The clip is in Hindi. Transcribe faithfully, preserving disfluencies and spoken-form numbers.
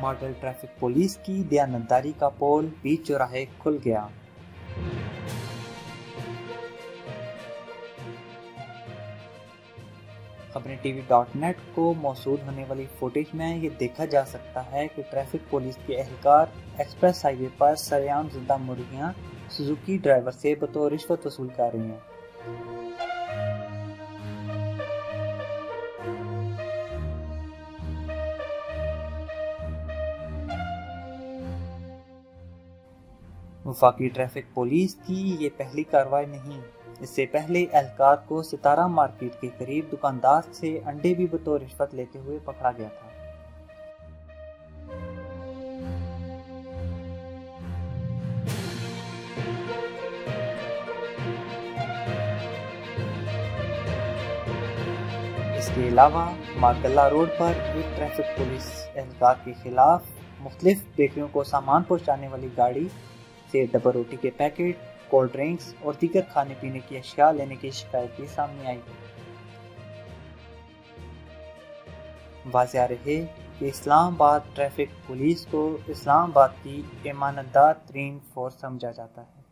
मॉडल ट्रैफिक पुलिस की दयानतदारी का पोल बीच चौराहे खुल गया। खबरें टीवी डॉट नेट को मौसूल होने वाली फुटेज में ये देखा जा सकता है कि ट्रैफिक पुलिस के एहलकार एक्सप्रेस हाईवे पर सरेआम जिंदा मुर्गियां सुजुकी ड्राइवर से बतौर रिश्वत वसूल कर रही हैं। वफाकी ट्रैफिक पुलिस की ये पहली कार्रवाई नहीं। इससे पहले एहलकार को सितारा मार्केट के करीब दुकानदार से अंडे भी बतौर रिश्वत लेते हुए पकड़ा गया था। इसके अलावा मार्गल्ला रोड पर एक ट्रैफिक पुलिस एहलकार के खिलाफ मुख्तलिफ बेकरियों को सामान पहुंचाने वाली गाड़ी से डबल रोटी के पैकेट, कोल्ड ड्रिंक्स और दीगर खाने पीने की अशिया लेने की शिकायत भी सामने आई। वाज़ेह रहे कि इस्लामाबाद ट्रैफिक पुलिस को इस्लामाबाद की ईमानदार तरीन फोर्स समझा जाता है।